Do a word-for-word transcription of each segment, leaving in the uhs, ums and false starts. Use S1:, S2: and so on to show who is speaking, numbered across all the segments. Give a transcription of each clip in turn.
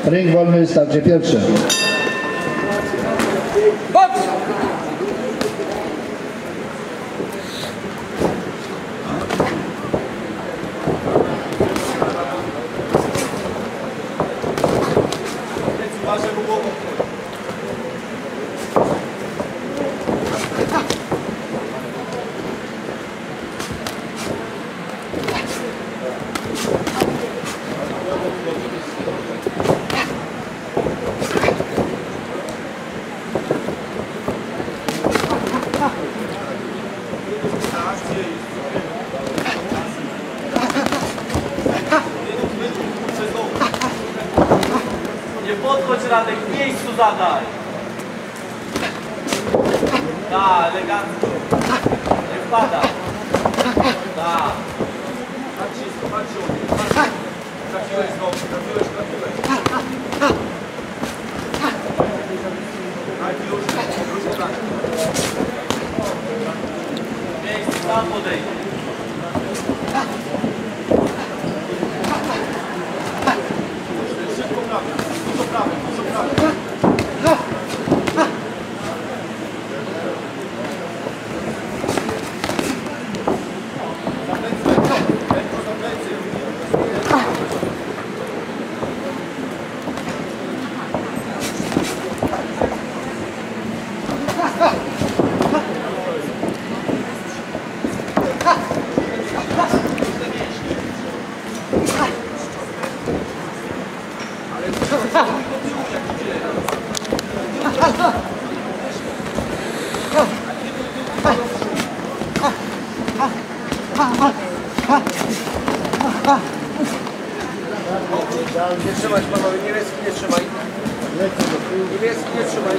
S1: Ring wolny, starcie pierwsze.
S2: Nie podchodź, Radek, w miejscu zadaj. Da, elegancko. Nie wpada. Da. Nacisk, nacisk. Trafiłeś znowu, trafiłeś, trafiłeś. Najpierw już, już podanie. W miejscu, tam podejdzie. Dużo prawy, dużo prawy. Za plecy, lekko za plecy.
S3: Nie trzymać, panowie, niebieski nie trzymaj. Niebieski nie trzymaj.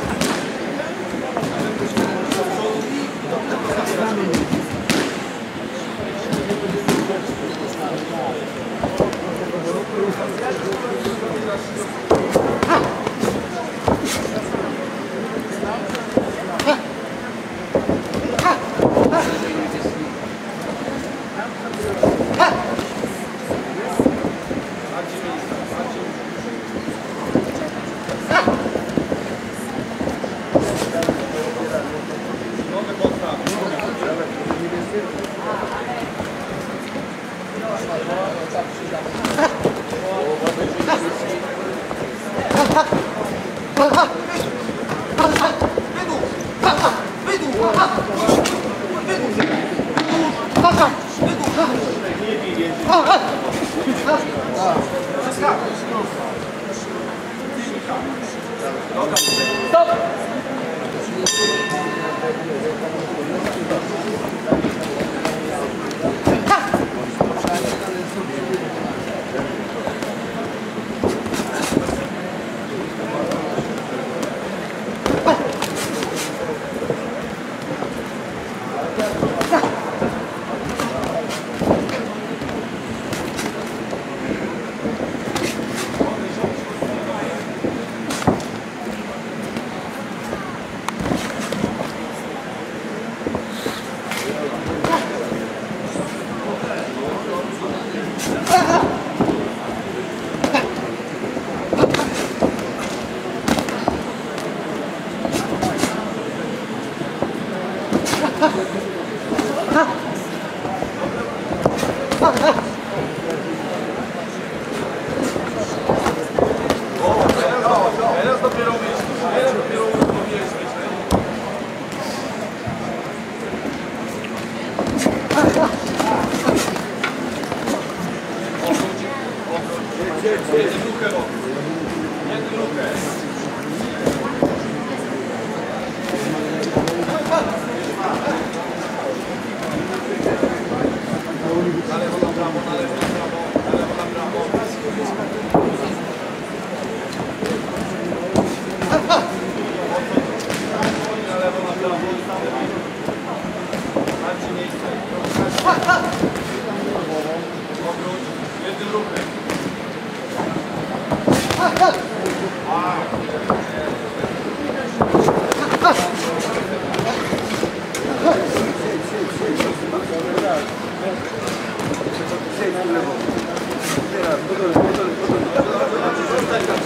S3: Teraz dopiero myślisz, teraz dopiero powinieneś myśleć. Jedź ruchę, jedź ruchę. Na lewo, na prawo, na lewo, na prawo, na lewo, na prawo. Na lewo, na prawo, Marcin, miejsce. Obróć, jednym ruchem. Teraz,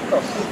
S3: prosto.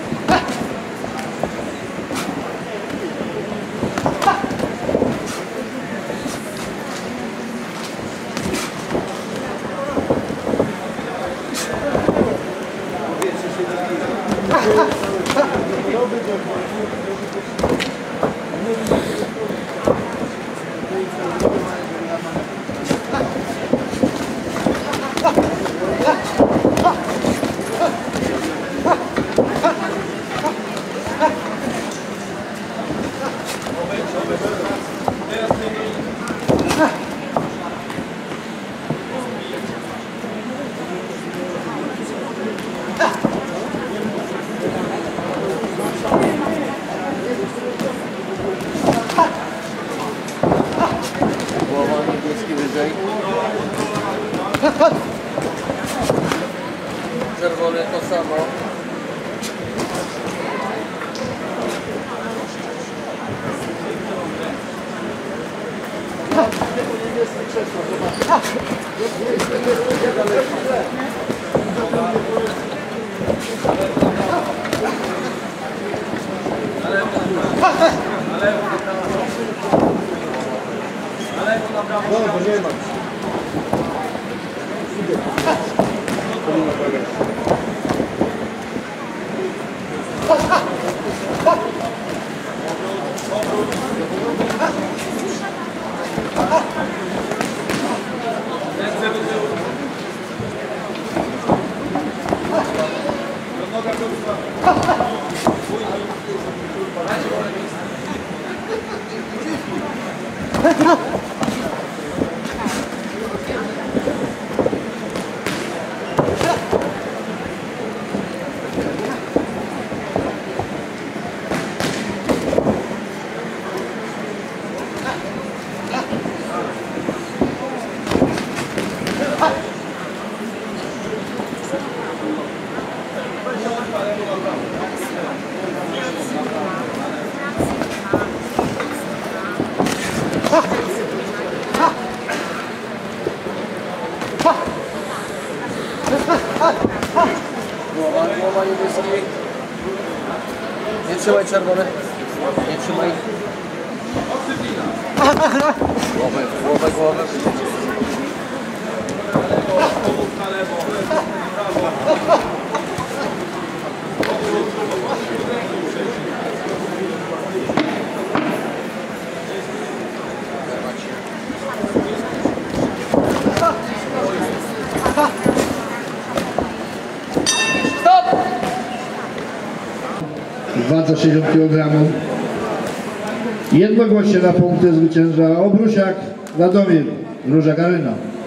S3: Głowa niebieski wyżej. Czerwony to samo.
S2: No, bo nie ma. Głowa, głowa niebieski. Nie trzymaj czerwony. Nie trzymaj. Głowę, głowę, głowę. Na lewo, prawo.
S1: Wadza sześćdziesiąt kilogramów. Jednogłośnie na punkty zwycięża Obrusiak Radomir, Róża Karyna.